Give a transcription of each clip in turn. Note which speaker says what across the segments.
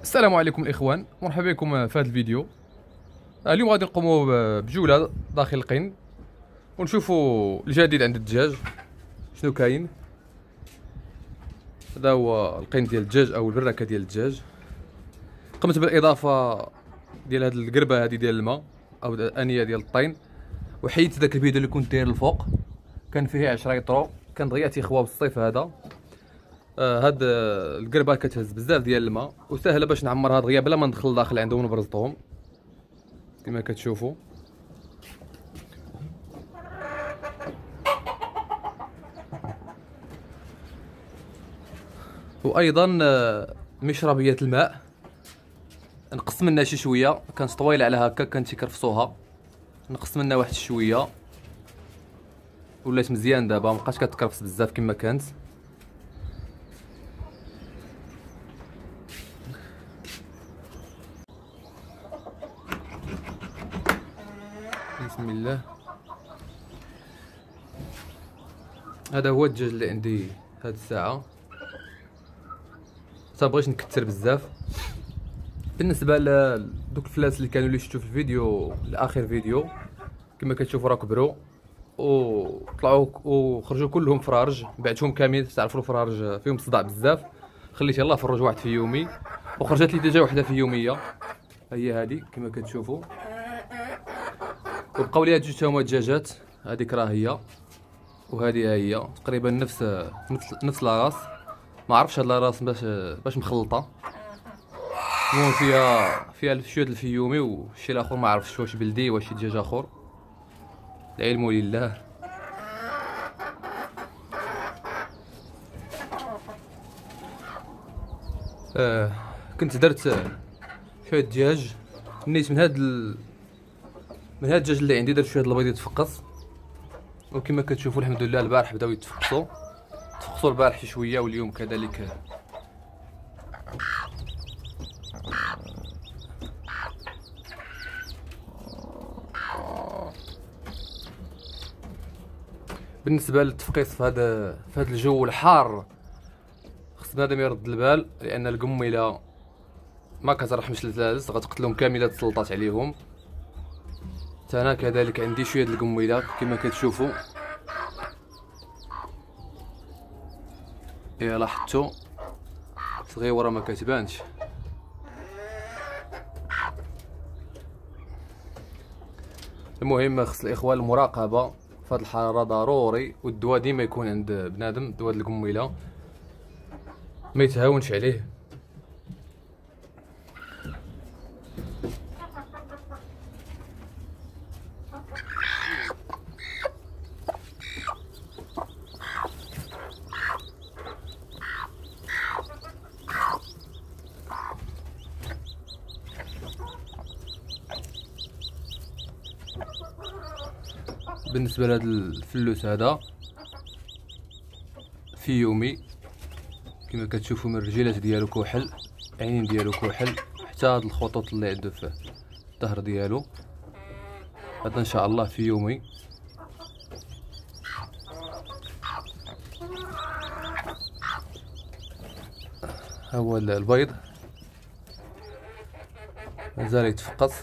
Speaker 1: السلام عليكم الاخوان، مرحبا بكم في هذا الفيديو. اليوم غادي نقوموا بجوله داخل القن ونشوفوا الجديد عند الدجاج شنو كاين. هذا هو القن ديال الدجاج او البراكه ديال الدجاج. قمت بالاضافه ديال هذه القربه هذه ديال الماء او الانيه ديال الطين، وحيدت داك الفيديو اللي كنت داير الفوق كان فيه 10 يطرو، كان ضيعت اخوه بالصيف هذا. هاد القربه كتهز بزاف ديال الماء وسهله باش نعمرها دغيا بلا ما ندخل داخل عندهم ونبرزطهم كما كتشوفوا. وايضا مشربيه الماء نقص منها شي شويه، كانت طويله على هكا كانت يكرفصوها، نقص منها واحد شويه ولات مزيان دابا مابقاش كتكرفص بزاف كما كانت. بسم الله. هذا هو الدجاج اللي عندي هاد الساعه، مبغيتش نكثر بزاف. بالنسبه لدوك الفلاس اللي كانوا شفتوا في الفيديو الاخر فيديو كما كتشوفوا راه كبروا وطلعوا وخرجوا كلهم فرارج، بعتهم كاملين. تعرفوا الفرارج فيهم صداع بزاف، خليت يلاه فرج واحد في يومي وخرجت لي ديجا وحده في يوميه، هي هذه كما كتشوفوا. وبقاو لي هاد جوج هما دجاجات، هذيك راه هي وهذه هي تقريبا نفس لاراس. ما عرفتش هاد لاراس باش مخلطه. المهم فيها شويه الفيومي والشي الاخر ما عرفتش واش بلدي واش شي دجاج اخر، العلم لله. كنت درت شويه دجاج، نيت من هاد الدجاج اللي عندي درت شويه البيض يتفقص، وكما كتشوفوا الحمد لله البارح بداو تفقصوا البارح شي شويه واليوم كذلك. بالنسبه للتفقيص في هذا الجو الحار خص بنادم يرد البال، لان القميله ما كترحمش الزلازل، غتقتلهم كامله تسلطات عليهم. انا كذلك عندي شويه د القميله كما كتشوفوا، يا لاحظتوا صغيره ما كتبانش. المهم خص الاخوان المراقبه في هذه الحراره ضروري، والدواء ديما يكون عند بنادم، دواء القميله ما يتهاونش عليه. بالنسبه لهذا الفلوس هذا في يومي كما كتشوفوا من الرجيلات ديالو كحل، عينين ديالو كحل، حتى هاد الخطوط اللي عنده في الظهر ديالو. هذا ان شاء الله في يومي. ها هو البيض مازال يتفقص.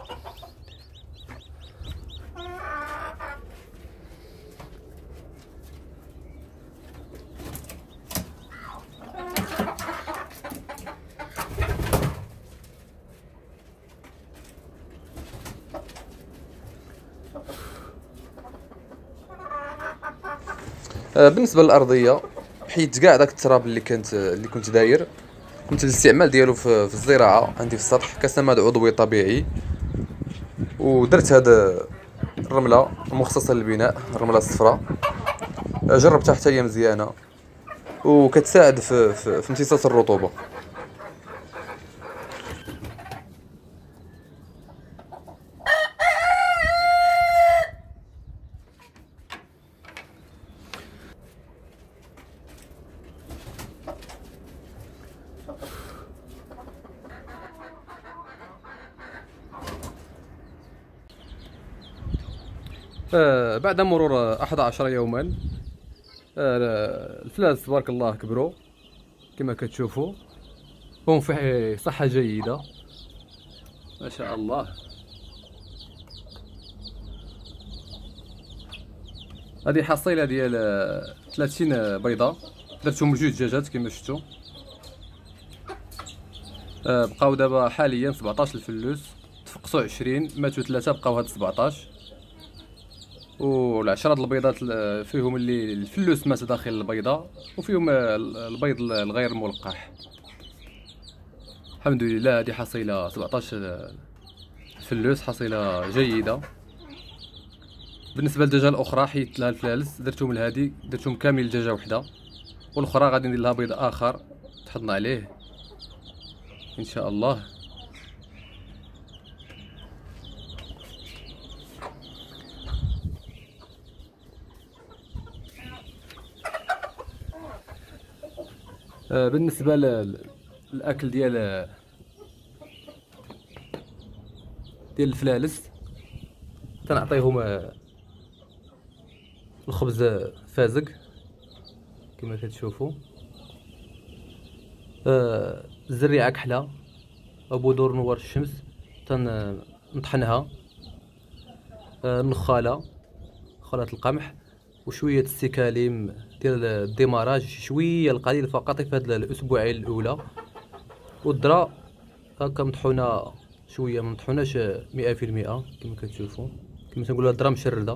Speaker 1: بالنسبه للارضيه حيدت كاع داك التراب اللي كنت داير، كنت الاستعمال ديالو في الزراعه عندي في السطح كسماد عضوي طبيعي. ودرت هاد الرمله مخصصه للبناء، الرمله الصفراء، جربتها حتى هي مزيانه وكتساعد في امتصاص الرطوبه. بعد مرور 11 يوما الفلاس تبارك الله كبروا كما كتشوفوا. هم في صحة جيدة ما شاء الله. هذه حصيلة ديال 30 بيضة، درتهم بجوج دجاجات كما شفتوا. بقاو دابا حاليا 17 الفلوس، تفقسوا 20، ماتوا 3 بقاو هاد 17. والعشرة د البيضات فيهم اللي الفلوس مات داخل البيضة، وفيهم البيض الغير ملقح. الحمد لله هذه حصيلة 17 فلوس، حصيلة جيدة. بالنسبة للدجاجة الأخرى حيدت لها الفلالس، درتهم لهادي، درتهم كامل دجاجة وحدة، والأخرى غادي ندير لها بيض آخر تحطنا عليه إن شاء الله. بالنسبة للأكل ديال الفلالس تنعطيهم الخبز فازق كما كتشوفوا، الزريعة كحلة أو بذور نوار الشمس تنطحنها، النخالة، خلات القمح، وشوية السكاليم ديال الديماراج، شوية القليل فقط في هاد الأسبوعين الأولى، والذرة هاكا مطحونة شوية، مطحوناش 100% كما كتشوفوا، كما تنقولوا الذرة مشردة.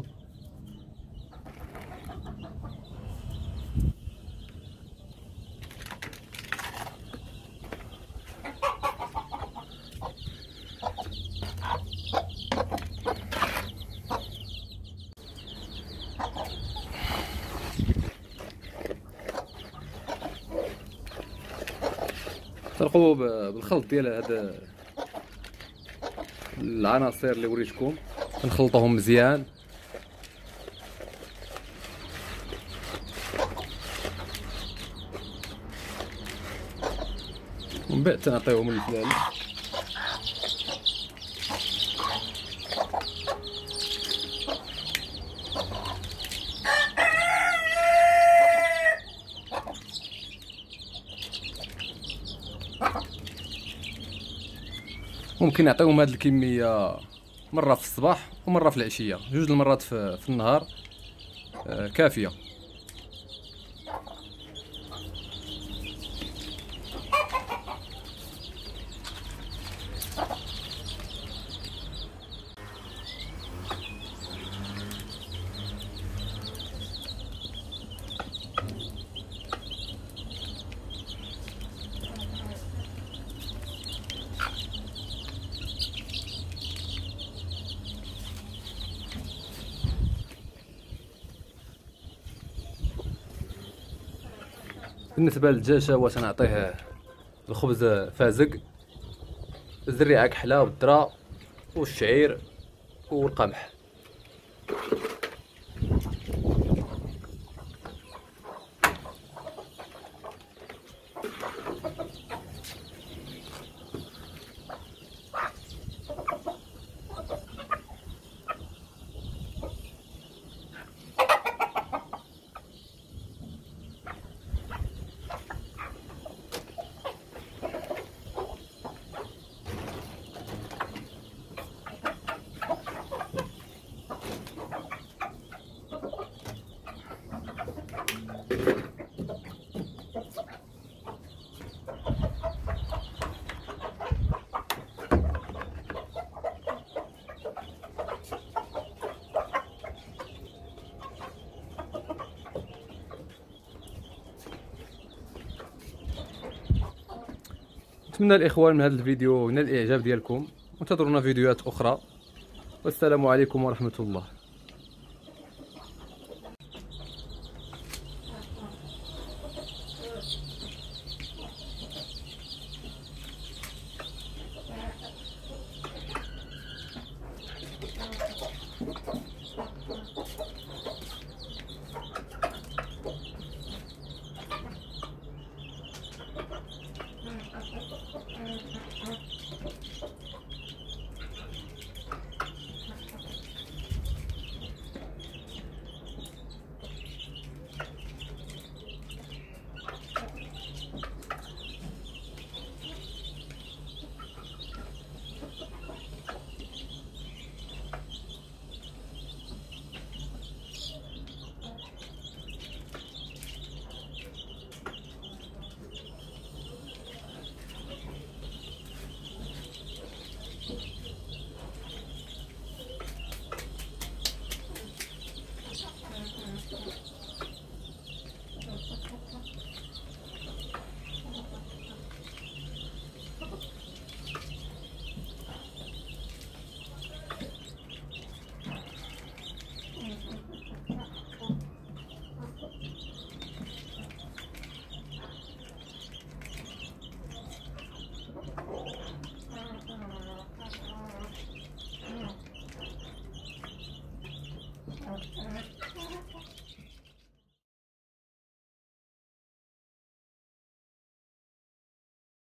Speaker 1: تنقوموا بالخلط ديال هاد العناصر اللي وريتكم، نخلطوهم مزيان. ومن بعد تنعطيوهم الفلال. ممكن نعطيهم هاد الكميه مره في الصباح ومره في العشيه، جوج المرات في النهار كافيه. بالنسبه للدجاج هو تنعطيه الخبز فازق، الزريعه كحله والذره والشعير والقمح. نتمنى الاخوان من هذا الفيديو ينال الاعجاب ديالكم، وانتظرونا فيديوهات اخرى، والسلام عليكم ورحمة الله.